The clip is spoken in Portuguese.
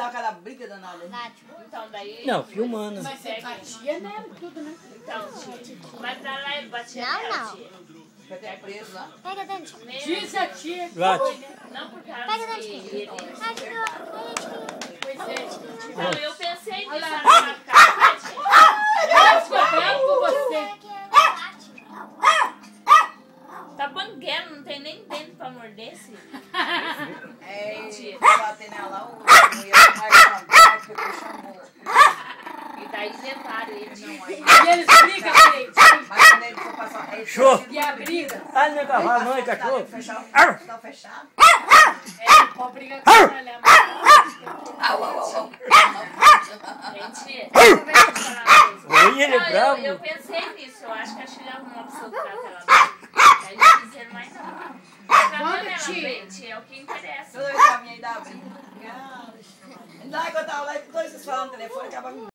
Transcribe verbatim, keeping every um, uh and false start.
dava aquela briga danada. Então, daí... Não, filmando. Mas você batia, né? Tudo, né? Então, tia, mas pra lá ele batia Não, nela, não. tia. Vai ter preso lá. Pega dentro. Diz a tia. Bate. Não por causa Pega que dentro. ele... Ah, de novo. Pois é. Então, eu pensei nisso na minha casa, tia. Eu fico bravo com você. Tá banguelo, não tem nem dente pra morder esse. É, Tia. vai bater nela, o mulher vai levantar, pegou o chambô. E daí inventaram ele. Não, aí... E eles brigam, gente. Mas quando ele for passar... ele Show. foi- E a briga. Ai, meu cavalo, não é cachorro. Fechar o- Tá fechado? É, pode brigar com ela. Au, au, au, au. Gente, eu vou falar uma coisa. Oi, ele é Não, bravo. Eu, eu pensei nisso, eu acho que a Chile arrumou uma pessoa pra ela. Aí não fizeram mais nada. Tratando ela tia? bem, tia, é o que interessa. Toda vez que a minha aí dá briga. Ainda que eu tava lá e todos vocês falando no telefone, acaba com